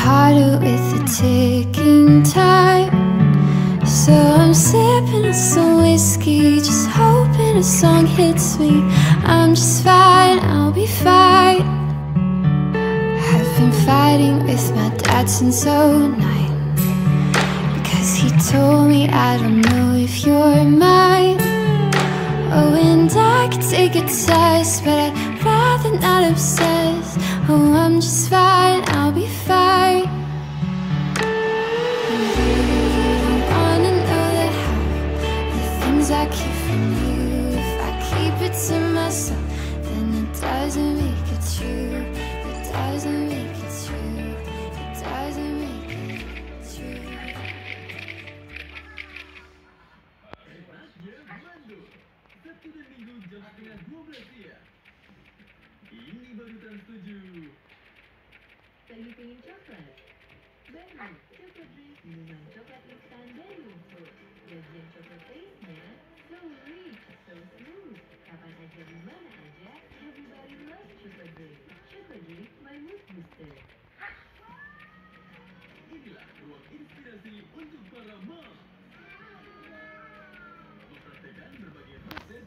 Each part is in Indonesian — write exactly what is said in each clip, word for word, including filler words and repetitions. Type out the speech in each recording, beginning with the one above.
harder with the ticking time. So I'm sipping on some whiskey, just hoping a song hits me. I'm just fine, I'll be fine. I've been fighting with my dad since oh nine, because he told me I don't know if you're mine. Oh, and I could take a test, but I'd rather not obsess. Oh, I'm just fine, I'll be fine. And you wanna know the how, the things I keep from you. If I keep it to myself, then it doesn't make it true. It doesn't make it true. It doesn't make it true. Sabtu dan Minggu jam setengah dua belas siang. Ini baru Trans tujuh. Lagi pengen coklat? Baru coklat Reese minuman coklat instan dari Lumpur. Gajian coklat taste-nya so rich, so smooth. Kapan aja, di mana aja, everybody loves coklat Reese. Coklat Reese, my mood booster. Inilah ruang inspirasi untuk para mom. Mempraktikkan berbagai proses.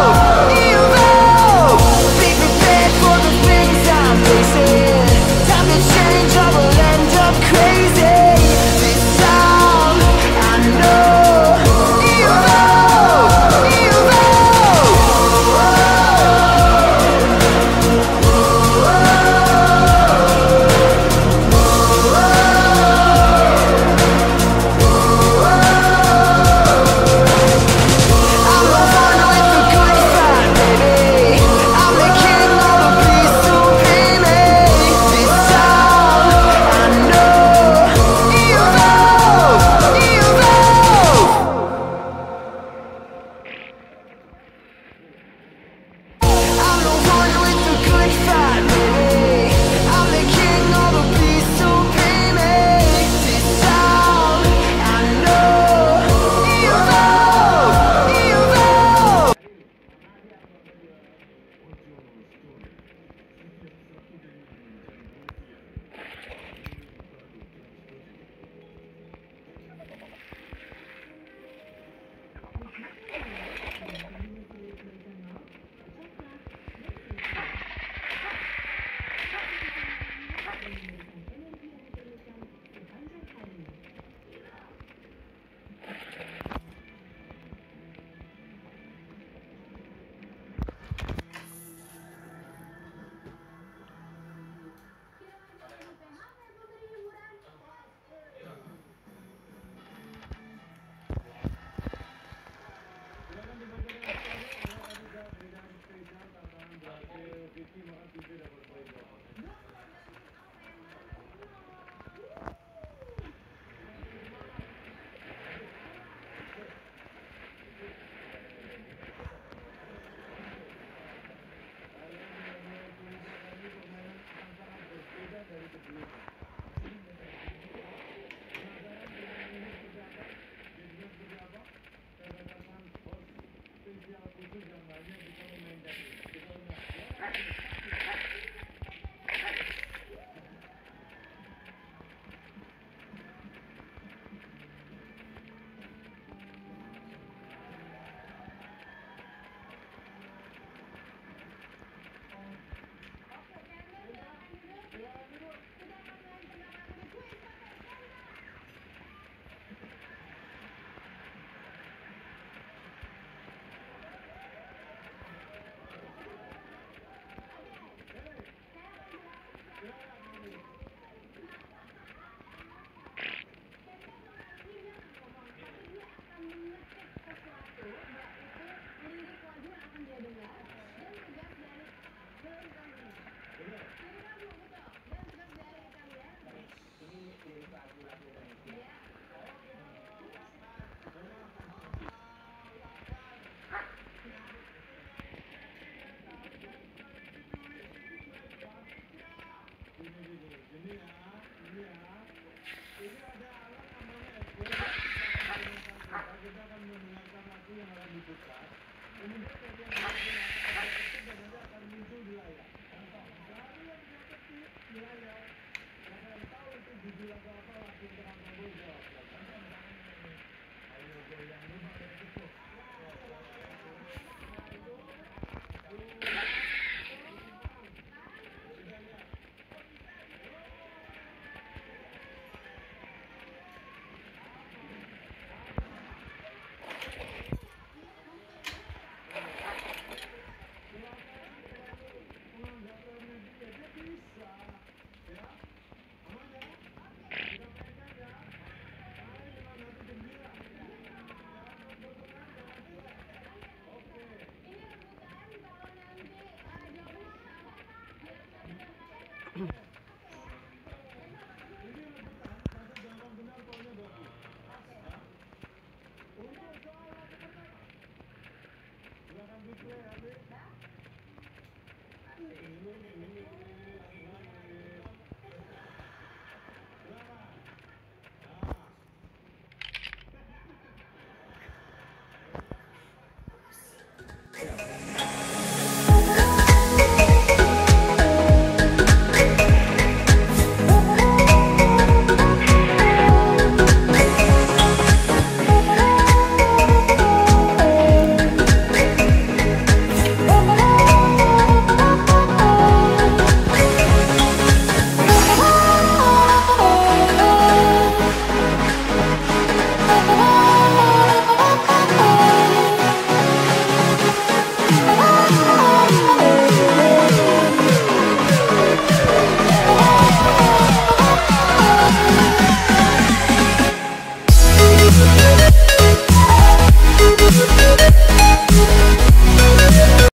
Time hari sebelumnya. Penasaran dengan ini seperti apa? Jadinya seperti apa? Saya datangkan host spesial khusus yang banyak bisa memainkan ini. Kita lihat. Ini ya, ini ya. Ini ada alat namanya equalizer. Kita akan mendengarkan lagu yang akan diputar. Kemudian bagian